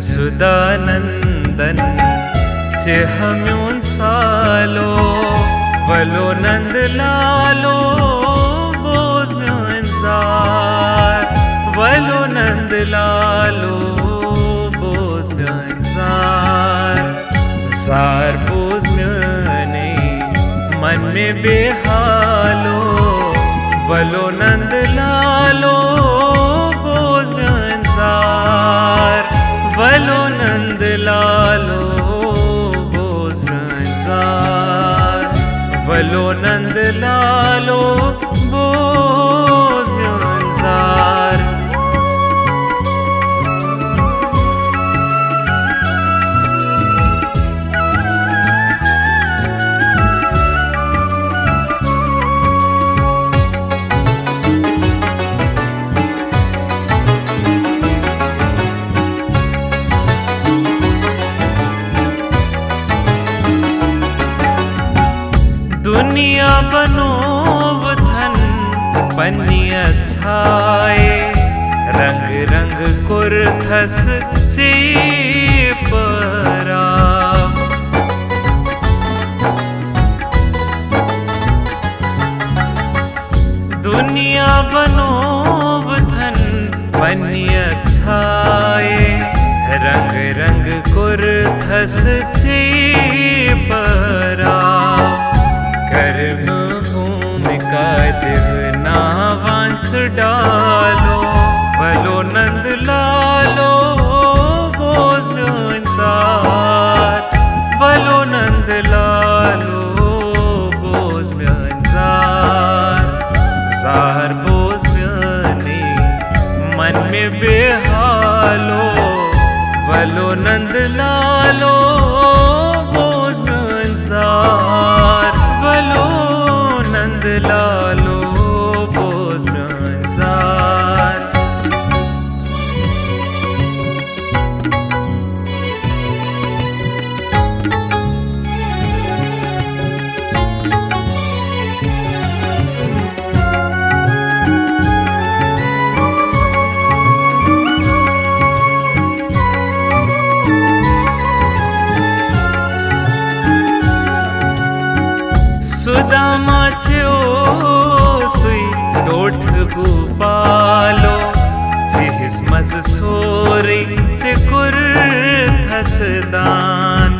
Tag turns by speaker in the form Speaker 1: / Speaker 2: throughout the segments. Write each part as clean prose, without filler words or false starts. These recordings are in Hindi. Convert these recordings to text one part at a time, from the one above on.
Speaker 1: जसुदा नंदन से हम्यून सालो वलो नंद लालो बोझ म्यून जार वलो नंद लालो बोझ म्यून जार बोझ म्यूने मन में बेहालो वलो नंद लालो बोझ म्यून जार वलो नंद लालो बोझ म्यून जार वलो नंद लालो बोझ म्यून जार दुनिया बनोव धन पनियत छाए रंग रंग कुरथस चेपरा दुनिया बनोव धन पनियत छाए रंग रंग कुरथस चेपरा कर्म भूमिका दिवना वंश डालो वलो नंद लालो बोझ म्यून जार वलो नंद लालो बोझ म्यून जार बोझ म्यूने मन में बेहालो वलो नंद लालो बोझ म्यून जार वलो नंद लालो बोझ म्यून जार सुदामा छो सुई डोठ गुपालो जिस मज सोरी चिकुर थसदान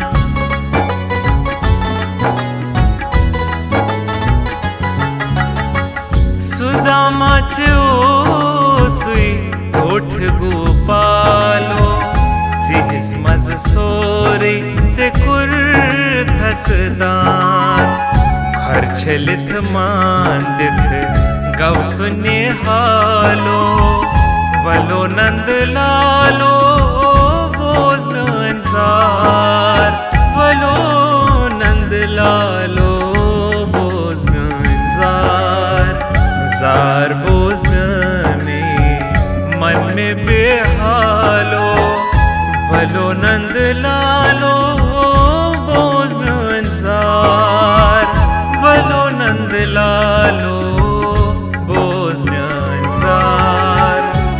Speaker 1: सुदामा छो सुई डोठ गुपालो जिस मज सोरी चिकुर थसदान हर्षलित मांदित गव सुने हालो वलो नंद लालो बोझ म्यून जार वलो नंद लालो बोझ म्यून जार बोझ म्यूने मन में बेहालो वलो नंद लालो बोझ म्यून जार वलो नंद लालो बोझ म्यून जार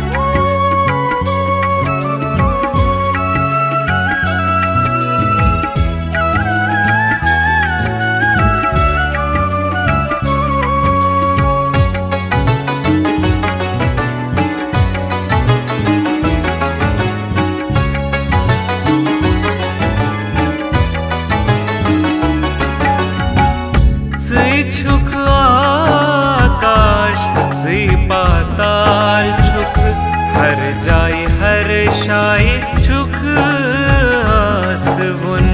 Speaker 1: छुक आकाश से पाताल छुक हर जाए हर शाय छुक आसवन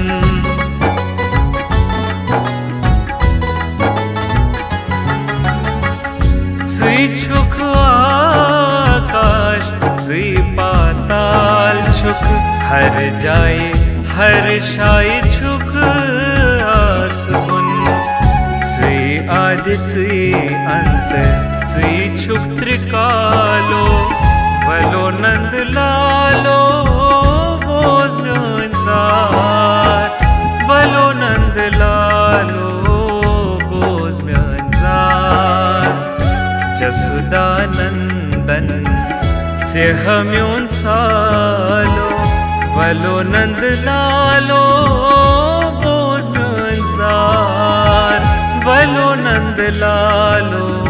Speaker 1: से छुक आकाश से पाताल छुक हर जाए हर शाय छुक आसवन आदि अंत छुक त्रिकालो वलो नंद लालो बोझ म्यून जार वलो नंद लालो बोझ म्यून जार जसुदा नंदन से हम्यून सालो वलो नंद लालो बोझ में इंसार, वलो नंद लालो।